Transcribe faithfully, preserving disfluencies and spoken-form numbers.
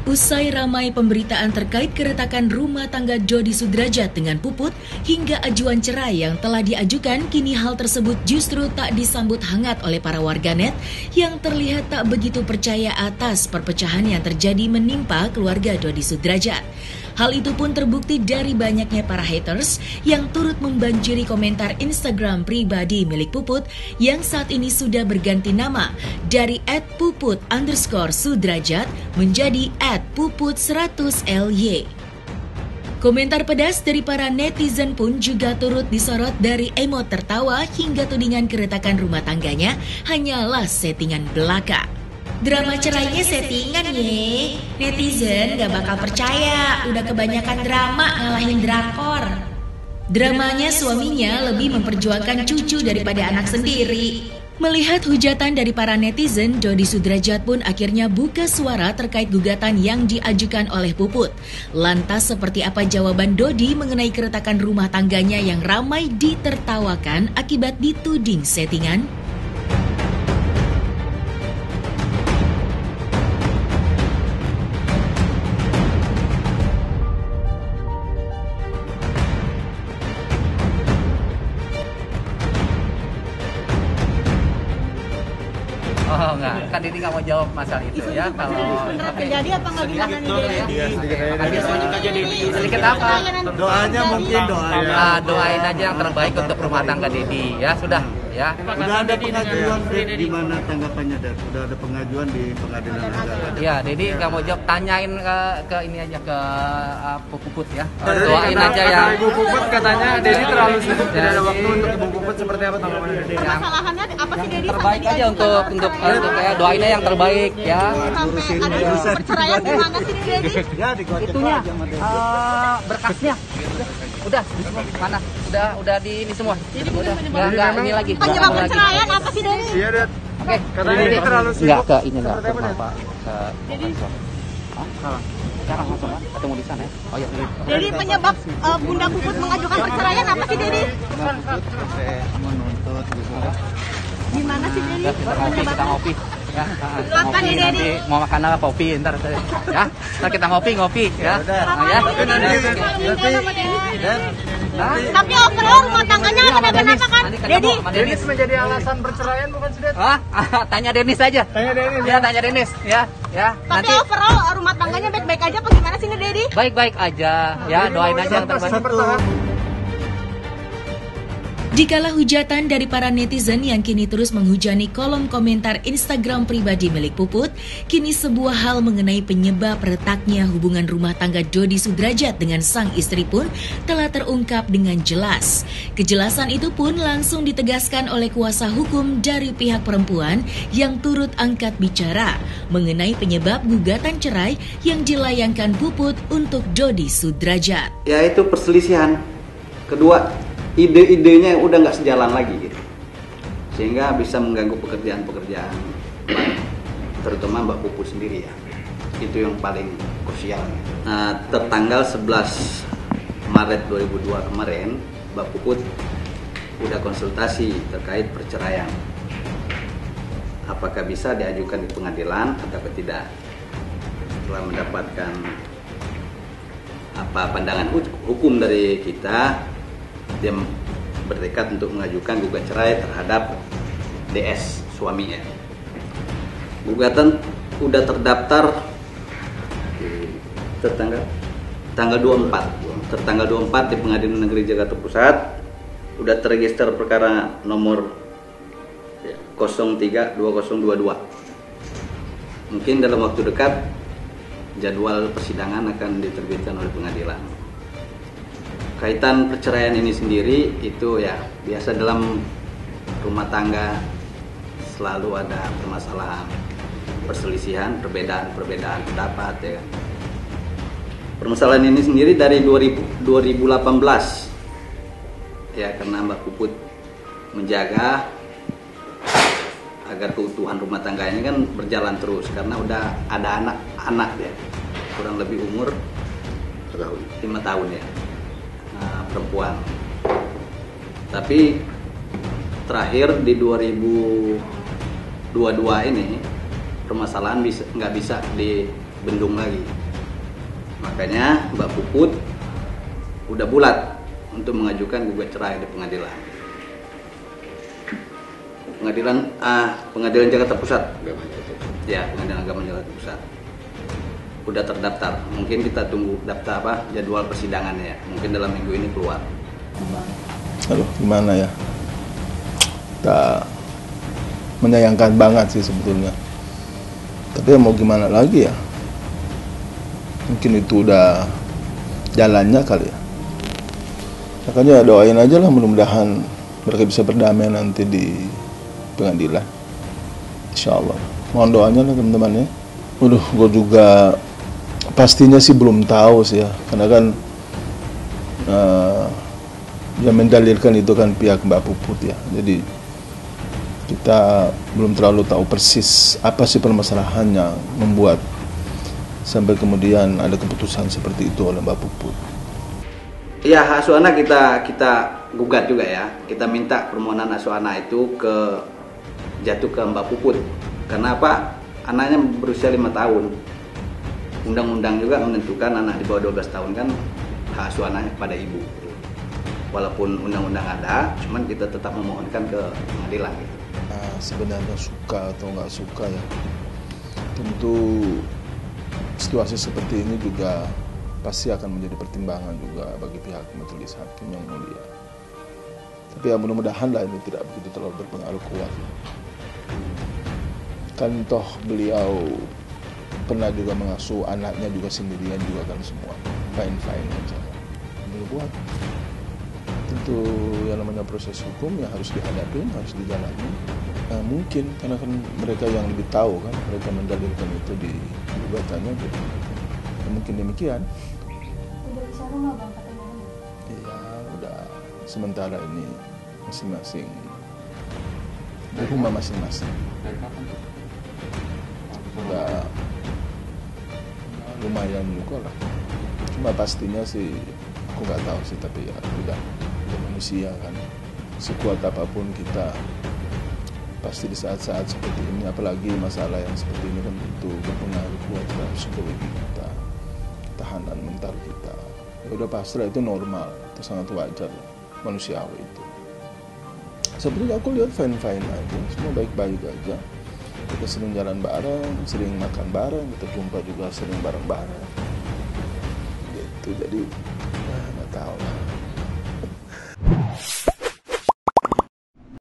Usai ramai pemberitaan terkait keretakan rumah tangga Dodi Sudrajat dengan Puput hingga ajuan cerai yang telah diajukan, kini hal tersebut justru tak disambut hangat oleh para warganet yang terlihat tak begitu percaya atas perpecahan yang terjadi menimpa keluarga Dodi Sudrajat. Hal itu pun terbukti dari banyaknya para haters yang turut membanjiri komentar Instagram pribadi milik Puput yang saat ini sudah berganti nama dari et puput underscore sudrajat menjadi et puput seratus L Y. Komentar pedas dari para netizen pun juga turut disorot dari emot tertawa hingga tudingan keretakan rumah tangganya hanyalah settingan belaka. Drama cerainya settingan ye, netizen gak bakal percaya, udah kebanyakan drama ngalahin drakor. Dramanya suaminya lebih memperjuangkan cucu daripada anak sendiri. Melihat hujatan dari para netizen, Dodi Sudrajat pun akhirnya buka suara terkait gugatan yang diajukan oleh Puput. Lantas seperti apa jawaban Dodi mengenai keretakan rumah tangganya yang ramai ditertawakan akibat dituding settingan? Oh enggak, kan Didi nggak mau jawab masalah itu ya. Kalau beneran terjadi apa nggak gimana nih Didi? Ya, sedikit aja Didi. Sedikit apa? Doanya mungkin doanya. Nah, doain aja yang terbaik untuk rumah tangga Didi ya, sudah ya. Udah ada pengajuan di mana tanggapannya dan udah ada pengajuan di pengadilan negara. Ya, Didi nggak mau jawab, tanyain ke, ke ini aja ke uh, Puput ya. Doain aja ya. Ibu Puput katanya Didi terlalu sibuk, tidak ada waktu untuk Ibu Puput, seperti apa tanggapannya Didi? Masalahannya apa sih Didi? Terbaik aja untuk untuk untuk ya, doainnya yang terbaik ya. Sampai ada isu perceraian gimana sih Didi? Ya dikocok Itunya aja sama dia. uh, berkasnya udah mana udah udah di ini semua. Jadi bukan udah penyebab- nggak nggak ini lagi Penyebab nggak lagi. perceraian apa sih Didi? Iya, Dad. Oke, Katanya Didi terlalu sibuk. nggak ke ini nggak Seperti ke apa, Dad? apa ke Hah? Sekarang langsung kan ketemu di sana ya. Oh iya. Jadi penyebab uh, Bunda Puput mengajukan perceraian apa sih Didi? Sampai menuntut gitu. Gimana sih Didi? Ya, kita ngopi, kita ngopi. Ya, Silakan ya, nanti Dedi. mau makan apa kopi ntar ya. Ntar kita ngopi ngopi ya. Nah, ya. Tapi overall rumah tangganya nggak ada kenapa kan? Nanti ketemu Dedi, sama Denis Denis. menjadi alasan perceraian bukan sih, Dad? Hah? Tanya Denis aja. Tanya Denis. Ya, tanya Denis ya. Ya. tapi Nanti overall rumah tangganya baik-baik aja apa gimana sih nih Dedi? baik-baik aja ya, doain aja yang terbaik. Dikala hujatan dari para netizen yang kini terus menghujani kolom komentar Instagram pribadi milik Puput, kini sebuah hal mengenai penyebab retaknya hubungan rumah tangga Dodi Sudrajat dengan sang istri pun telah terungkap dengan jelas. Kejelasan itu pun langsung ditegaskan oleh kuasa hukum dari pihak perempuan yang turut angkat bicara mengenai penyebab gugatan cerai yang dilayangkan Puput untuk Dodi Sudrajat. Yaitu perselisihan. Kedua, ide-idenya udah nggak sejalan lagi gitu, sehingga bisa mengganggu pekerjaan-pekerjaan terutama Mbak Puput sendiri ya. Itu yang paling krusial. Nah, tertanggal sebelas Maret dua ribu dua kemarin Mbak Puput udah konsultasi terkait perceraian, apakah bisa diajukan di pengadilan atau tidak. Setelah mendapatkan apa pandangan hukum dari kita, dia bertekad untuk mengajukan gugatan cerai terhadap D S suaminya. Gugatan udah terdaftar tertanggal tanggal dua puluh empat, tertanggal dua puluh empat di Pengadilan Negeri Jakarta Pusat. Udah terregister perkara nomor nol tiga dua nol dua dua. Mungkin dalam waktu dekat jadwal persidangan akan diterbitkan oleh pengadilan. Kaitan perceraian ini sendiri itu ya biasa dalam rumah tangga, selalu ada permasalahan, perselisihan, perbedaan-perbedaan pendapat ya kan. Permasalahan ini sendiri dari dua ribu delapan belas ya, karena Mbak Puput menjaga agar keutuhan rumah tangga ini kan berjalan terus, karena udah ada anak-anak ya, kurang lebih umur lima tahun ya, nah, perempuan. Tapi terakhir di dua ribu dua puluh dua ini permasalahan bisa nggak bisa dibendung lagi. Makanya Mbak Puput udah bulat untuk mengajukan gugat cerai di pengadilan. Pengadilan ah, Pengadilan Jakarta Pusat. Ya, Pengadilan Agama Jakarta Pusat. Udah terdaftar. Mungkin kita tunggu daftar apa jadwal persidangannya. Mungkin dalam minggu ini keluar. Aduh, gimana ya? Kita menyayangkan banget sih sebetulnya. Tapi ya mau gimana lagi ya? Mungkin itu udah jalannya kali ya. Makanya doain aja lah, mudah-mudahan mereka bisa berdamai nanti di pengadilan. Insya Allah. Mohon doanya lah teman-teman ya. Waduh, gue juga pastinya sih belum tahu sih ya. Karena kan uh, yang mendalilkan itu kan pihak Mbak Puput ya. Jadi kita belum terlalu tahu persis apa sih permasalahan yang membuat sampai kemudian ada keputusan seperti itu oleh Mbak Puput. Ya, hak asuh anak kita kita gugat juga ya. Kita minta permohonan asuh anak itu ke jatuh ke Mbak Puput. Karena apa? Anaknya berusia lima tahun. Undang-undang juga menentukan anak di bawah dua belas tahun kan hak asuh anaknya kepada ibu. Walaupun undang-undang ada, cuman kita tetap memohonkan ke pengadilan gitu. Nah, sebenarnya suka atau nggak suka ya, tentu situasi seperti ini juga pasti akan menjadi pertimbangan juga bagi pihak majelis hakim yang mulia. Tapi ya mudah-mudahan lah ini tidak begitu terlalu berpengaruh kuat. Kan toh beliau pernah juga mengasuh anaknya juga sendirian juga kan, semua fine-fine aja. Beliau buat tentu yang namanya proses hukum yang harus dihadapi, harus dijalani. Nah, mungkin karena kan mereka yang lebih tahu kan, mereka mendalilkan itu di gugatannya, gitu. Ya, mungkin demikian. Udah bisa rumah bang katanya? Iya, udah sementara ini masing-masing di rumah masing-masing. Udah lumayan juga lah. Cuma pastinya sih aku nggak tahu sih, tapi ya udah, udah manusia kan. Sekuat apapun kita, pasti di saat-saat seperti ini, apalagi masalah yang seperti ini kan tentu berpengaruh kuat terhadap psikologi kita, ketahanan mental kita. Ya udah pasrah, itu normal, itu sangat wajar, manusiawi itu. Seperti aku lihat fine-fine aja, semua baik-baik aja. Kita sering jalan bareng, sering makan bareng, kita jumpa juga sering bareng-bareng. Gitu, jadi ya nggak tahu lah.